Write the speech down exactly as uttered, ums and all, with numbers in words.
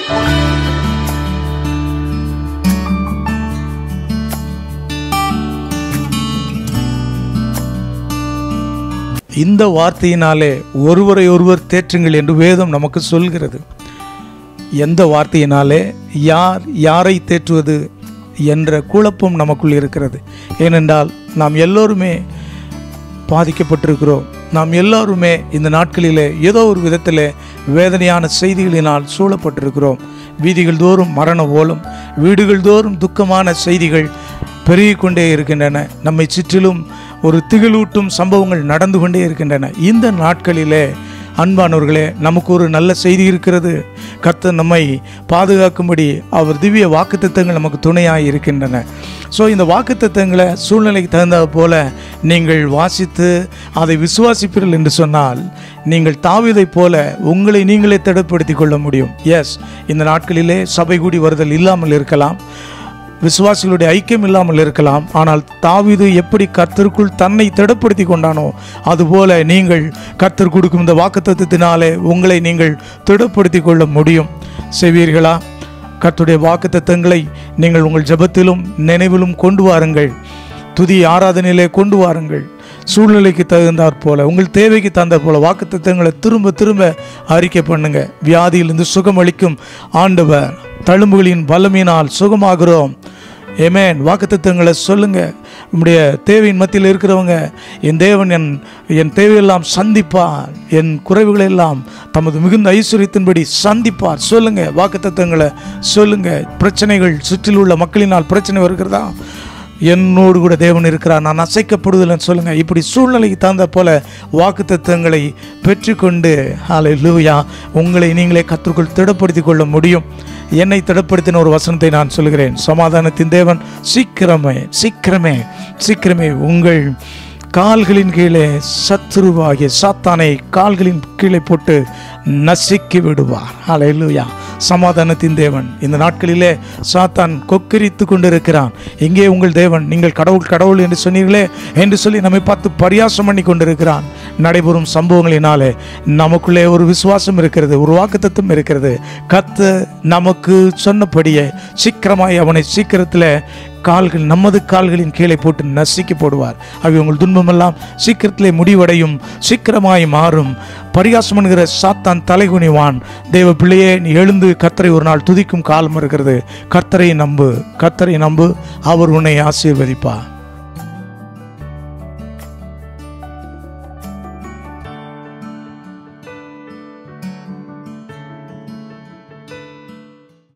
இந்த வார்த்தையினாலே ஒருவரை ஒருவர் தேற்றுங்கள் என்று வேதம் நமக்கு சொல்கிறது. எந்த வார்த்தையினாலே யார் யாரை தேற்றுவது என்ற குழப்பம் நமக்குள் இருக்கிறது. ஏனென்றால் நாம் எல்லோருமே பாதிக்கப்பட்டிருக்கிறோம். நாம் எல்லோருமே இந்த நாட்களிலே ஏதோ ஒரு விதத்தில் வேதனையான செய்திகளினால் சூழப்பட்டிருக்கிறோம். வீதிகள் தோறும் மரண ஓலம், வீடுகள் தோறும் துக்கமான செய்திகள் பெருகிக்கொண்டே இருக்கின்றன. நம்மை சுற்றிலும் ஒரு திகிலூட்டும் சம்பவங்கள் நடந்து கொண்டே இருக்கின்றன. இந்த நாட்களிலே அன்பானவர்களே, நமக்கு ஒரு நல்ல செய்தி இருக்கிறது. கர்த்தர் நம்மை பாதுகாக்கும்படி அவர் திவ்ய வாக்குத்தத்தங்கள் நமக்கு துணையாக இருக்கின்றன. ஸோ இந்த வாக்குத்தத்தங்களை சூழ்நிலைக்கு தகுந்த போல நீங்கள் வாசித்து அதை விசுவாசிப்பீர்கள் என்று சொன்னால் நீங்கள் தாவீதைப் போல உங்களை நீங்களே திடப்படுத்திக் கொள்ள முடியும். எஸ், இந்த நாட்களிலே சபை கூடி வருதல் இல்லாமல் இருக்கலாம், விசுவாசிகளுடைய ஐக்கியம் இல்லாமல் இருக்கலாம். ஆனால் தாவீது எப்படி கர்த்தருக்குள் தன்னை திடப்படுத்தி கொண்டானோ அதுபோல நீங்கள் கர்த்தர் கொடுக்கும் இந்த வாக்குத்தத்தத்தினாலே உங்களை நீங்கள் திடப்படுத்தி கொள்ள முடியும். செய்வீர்களா? கர்த்தருடைய வாக்குத்தத்தங்களை நீங்கள் உங்கள் ஜெபத்திலும் நினைவிலும் கொண்டு வாருங்கள். துதி ஆராதனையிலே கொண்டு வாருங்கள். சூழ்நிலைக்கு தகுந்தாற் போல, உங்கள் தேவைக்கு தகுந்த போல வாக்குத்தத்தங்களை திரும்ப திரும்ப அறிக்கை பண்ணுங்க. வியாதியிலிருந்து சுகம் அளிக்கும் ஆண்டவர், தழும்புகளின் வல்லமையினால் சுகமாகிறோம். ஆமென். வாக்குத்தத்தங்களை சொல்லுங்க. நம்முடைய தேவையின் மத்தியில் இருக்கிறவங்க, என் தேவன் என் என் தேவையெல்லாம் சந்திப்பார், என் குறைவுகளை எல்லாம் தமது மிகுந்த ஐஸ்வர்யத்தின்படி சந்திப்பார். சொல்லுங்க, வாக்குத்தத்தங்களை சொல்லுங்க. பிரச்சனைகள் சுற்றில் உள்ள மக்களினால் பிரச்சனை வருகிறதா? என்னோடு கூட தேவன் இருக்கிறார், நான் அசைக்கப்படுவதில்லைன்னு சொல்லுங்க. இப்படி சூழ்நிலைக்கு தகுந்த போல வாக்குத்தத்தங்களை பெற்றுக்கொண்டு ஹல்லேலூயா உங்களை நீங்களே கர்த்தருக்குள் திடப்படுத்தி கொள்ள முடியும். என்னை திடப்படுத்தின ஒரு வசனத்தை நான் சொல்கிறேன். சமாதானத்தின் தேவன் சீக்கிரமே சீக்கிரமே சீக்கிரமே உங்கள் கால்களின் கீழே சத்துருவாகிய சாத்தானை கால்களின் கீழே போட்டு நசுக்கி விடுவார். ஹல்லேலூயா. சமாதானத்தின் தேவன் இந்த நாட்களிலே சாத்தான் கொக்கரித்து கொண்டிருக்கிறான். எங்கே உங்கள் தேவன்? நீங்கள் கடவுள் கடவுள் என்று சொன்னீர்களே என்று சொல்லி நம்மை பார்த்து பரியாசம் பண்ணி கொண்டிருக்கிறான். நடைபெறும் சம்பவங்களினாலே நமக்குள்ளே ஒரு விசுவாசம் இருக்கிறது, ஒரு வாக்குத்தத்தம் இருக்கிறது. கர்த்தர் நமக்கு சொன்னபடியே சீக்கிரமாய் அவனை சீக்கிரத்தில் கால்கள் நமது கால்களின் கீழே போட்டு நசுக்கி போடுவார். அவை உங்கள் துன்பமெல்லாம் சீக்கிரத்திலே முடிவடையும், சீக்கிரமாய் மாறும். பரிகாசம் என்கிற சாத்தான் தலைகுனிவான். தேவ பிள்ளையே, நீ எழுந்து கர்த்தரை ஒரு நாள் துதிக்கும் காலம் இருக்கிறது. கர்த்தரை நம்பு, கர்த்தரை நம்பு, அவர் உன்னை ஆசீர்வதிப்பார்.